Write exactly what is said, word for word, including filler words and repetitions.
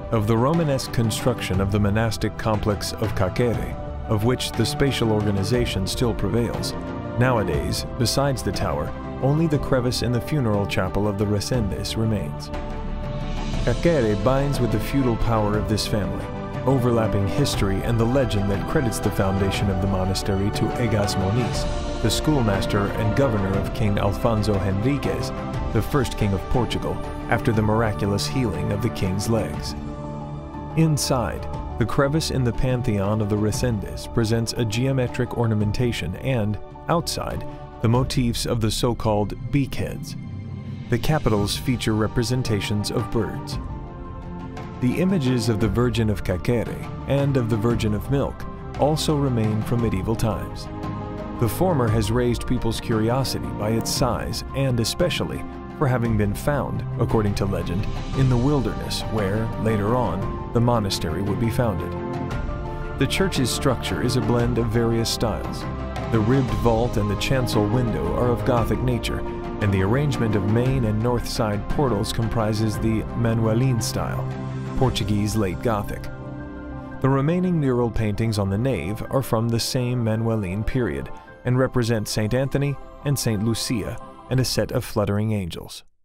of the Romanesque construction of the monastic complex of Cacere, of which the spatial organization still prevails. Nowadays, besides the tower, only the crevice in the funeral chapel of the Resendes remains. Cacere binds with the feudal power of this family, overlapping history and the legend that credits the foundation of the monastery to Egas Moniz, the schoolmaster and governor of King Alfonso Henriques, the first king of Portugal, after the miraculous healing of the king's legs. Inside, the crevice in the pantheon of the Resendes presents a geometric ornamentation and, outside, the motifs of the so-called beakheads. The capitals feature representations of birds. The images of the Virgin of Cacere and of the Virgin of Milk also remain from medieval times. The former has raised people's curiosity by its size and especially for having been found, according to legend, in the wilderness where, later on, the monastery would be founded. The church's structure is a blend of various styles. The ribbed vault and the chancel window are of Gothic nature, and the arrangement of main and north side portals comprises the Manueline style, Portuguese late Gothic. The remaining mural paintings on the nave are from the same Manueline period and represent Saint Anthony and Saint Lucia and a set of fluttering angels.